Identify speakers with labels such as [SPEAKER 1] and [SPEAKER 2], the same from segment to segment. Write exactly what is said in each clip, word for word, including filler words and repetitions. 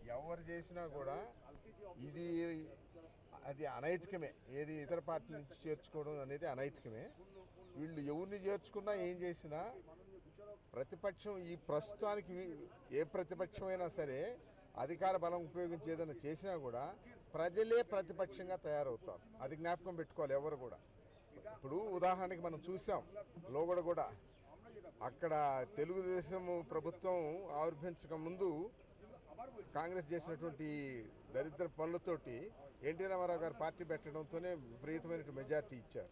[SPEAKER 1] ఎవరు చేసినా కూడా ఇది అది అనైతికమే. ఏది ఇతర పార్టీల నుంచి చేర్చుకోవడం అనేది అనైతికమే. వీళ్ళు ఎవరిని చేర్చుకున్నా ఏం చేసినా ప్రతిపక్షం ఈ ప్రస్తుతానికి ఏ ప్రతిపక్షమైనా సరే అధికార బలం ఉపయోగించి ఏదైనా చేసినా కూడా ప్రజలే ప్రతిపక్షంగా తయారవుతారు. అది జ్ఞాపకం పెట్టుకోవాలి ఎవరు కూడా. ఇప్పుడు ఉదాహరణకి మనం చూసాం లోగడ కూడా అక్కడ తెలుగుదేశం ప్రభుత్వం ఆవిర్భించక ముందు కాంగ్రెస్ చేసినటువంటి దరిద్ర పనులతోటి ఎన్టీ రామారావు గారు పార్టీ పెట్టడంతోనే విపరీతమైన మెజార్టీ ఇచ్చారు.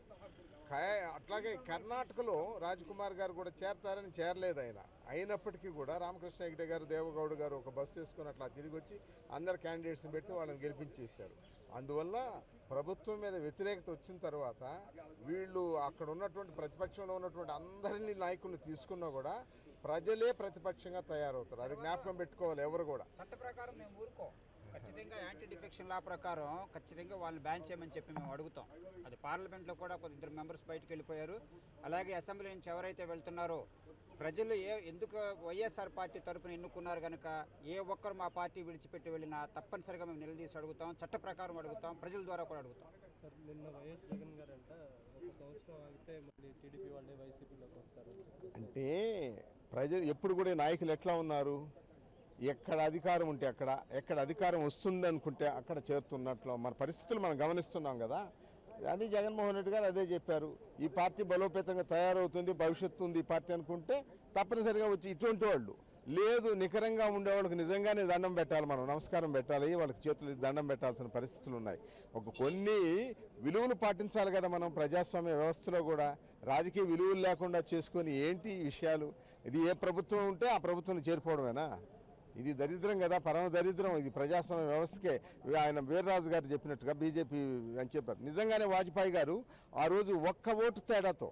[SPEAKER 1] అట్లాగే కర్ణాటకలో రాజ్కుమార్ గారు కూడా చేరతారని చేరలేదు ఆయన. అయినప్పటికీ కూడా రామకృష్ణ హెగ్డే గారు దేవగౌడ గారు ఒక బస్సు వేసుకొని అట్లా తిరిగి వచ్చి అందరు క్యాండిడేట్స్ని పెడితే వాళ్ళని గెలిపించేశారు. అందువల్ల ప్రభుత్వం మీద వ్యతిరేకత వచ్చిన తర్వాత వీళ్ళు అక్కడ ఉన్నటువంటి ప్రతిపక్షంలో ఉన్నటువంటి అందరినీ నాయకుల్ని తీసుకున్నా కూడా ప్రజలే ప్రతిపక్షంగా తయారవుతారు. అది జ్ఞాపకం పెట్టుకోవాలి ఎవరు కూడా.
[SPEAKER 2] చట్ట ప్రకారం మేము ఊరుకో ఖచ్చితంగా యాంటీ డిఫెక్షన్ లా ప్రకారం ఖచ్చితంగా వాళ్ళని బ్యాన్ చేయమని చెప్పి మేము అడుగుతాం. అది పార్లమెంట్లో కూడా కొంత ఇద్దరు మెంబర్స్ బయటకు వెళ్ళిపోయారు. అలాగే అసెంబ్లీ నుంచి ఎవరైతే వెళ్తున్నారో ప్రజలు ఏ ఎందుకు వైఎస్ఆర్ పార్టీ తరఫున ఎన్నుకున్నారు కనుక ఏ ఒక్కరు మా పార్టీ విడిచిపెట్టి వెళ్ళినా తప్పనిసరిగా మేము నిలదీసి అడుగుతాం. చట్ట ప్రకారం అడుగుతాం, ప్రజల ద్వారా కూడా అడుగుతాం.
[SPEAKER 3] సార్ నిన్న వైఎస్ జగన్ గారు అంట ఒక సంవత్సరం ఆగితే మళ్ళీ టీడీపీ వాళ్ళే వైసీపీలోకి వస్తారు
[SPEAKER 1] అంటే ప్రజలు ఎప్పుడు కూడా నాయకులు ఎట్లా ఉన్నారు, ఎక్కడ అధికారం ఉంటే అక్కడ, ఎక్కడ అధికారం వస్తుంది అనుకుంటే అక్కడ చేరుతున్నట్లు మన పరిస్థితులు మనం గమనిస్తున్నాం కదా. అది జగన్మోహన్ రెడ్డి గారు అదే చెప్పారు. ఈ పార్టీ బలోపేతంగా తయారవుతుంది, భవిష్యత్తు ఉంది ఈ పార్టీ అనుకుంటే తప్పనిసరిగా వచ్చి ఇటువంటి వాళ్ళు లేదు నికరంగా ఉండేవాళ్ళకి నిజంగానే దండం పెట్టాలి, మనం నమస్కారం పెట్టాలి, వాళ్ళకి చేతులు దండం పెట్టాల్సిన పరిస్థితులు ఉన్నాయి. ఒక కొన్ని విలువలు పాటించాలి కదా మనం ప్రజాస్వామ్య వ్యవస్థలో కూడా. రాజకీయ విలువలు లేకుండా చేసుకొని ఏంటి ఈ విషయాలు? ఇది ఏ ప్రభుత్వం ఉంటే ఆ ప్రభుత్వం చేరిపోవడమేనా? ఇది దరిద్రం కదా, పరమ దరిద్రం. ఇది ప్రజాస్వామ్య వ్యవస్థకే. ఆయన వీర్రాజు గారు చెప్పినట్టుగా బీజేపీ అని చెప్పారు. నిజంగానే వాజ్పేయి గారు ఆ రోజు ఒక్క ఓటు తేడాతో,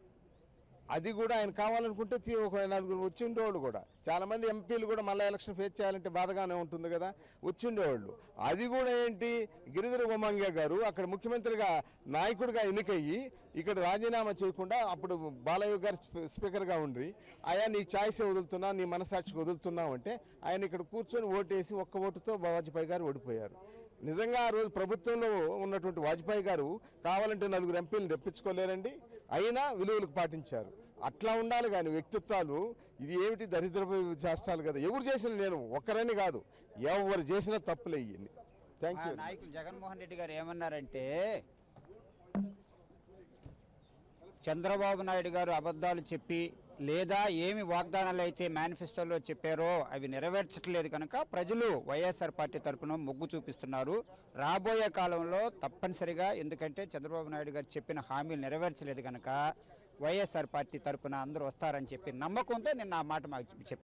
[SPEAKER 1] అది కూడా ఆయన కావాలనుకుంటే ఒక నలుగురు వచ్చి ఉండేవాళ్ళు కూడా. చాలామంది ఎంపీలు కూడా మళ్ళీ ఎలక్షన్ ఫేస్ చేయాలంటే బాధగానే ఉంటుంది కదా, వచ్చి ఉండేవాళ్ళు. అది కూడా ఏంటి, గిరిధర ఉమంగే గారు అక్కడ ముఖ్యమంత్రిగా నాయకుడిగా ఎన్నికయ్యి ఇక్కడ రాజీనామా చేయకుండా అప్పుడు బాలయ్య గారు స్పీకర్గా ఉండి ఆయా నీ ఛాయిసే వదులుతున్నా, నీ మనసాక్షికి వదులుతున్నావు అంటే ఆయన ఇక్కడ కూర్చొని ఓటేసి ఒక్క ఓటుతో వాజ్పేయి గారు ఓడిపోయారు. నిజంగా ఆ రోజు ప్రభుత్వంలో ఉన్నటువంటి వాజ్పేయి గారు కావాలంటే నలుగురు ఎంపీలను తెప్పించుకోలేరండి, అయినా విలువలకు పాటించారు. అట్లా ఉండాలి కానీ వ్యక్తిత్వాలు ఇది ఏమిటి దరిద్రపు చేష్టాలు కదా. ఎవరు చేసిన నేను ఒక్కరని కాదు, ఎవరు చేసినా తప్పులే ఇవన్నీ. Thank you.
[SPEAKER 2] నాయకులు జగన్మోహన్ రెడ్డి గారు ఏమన్నారంటే చంద్రబాబు నాయుడు గారు అబద్ధాలు చెప్పి లేదా ఏమి వాగ్దానాలు అయితే మేనిఫెస్టోలో చెప్పారో అవి నెరవేర్చట్లేదు కనుక ప్రజలు వైఎస్ఆర్ పార్టీ తరఫున మొగ్గు చూపిస్తున్నారు. రాబోయే కాలంలో తప్పనిసరిగా, ఎందుకంటే చంద్రబాబు నాయుడు గారు చెప్పిన హామీలు నెరవేర్చలేదు కనుక వైఎస్ఆర్ పార్టీ తరఫున అందరూ వస్తారని చెప్పి నమ్మకంతో నిన్న ఆ మాట మాకు చెప్పారు.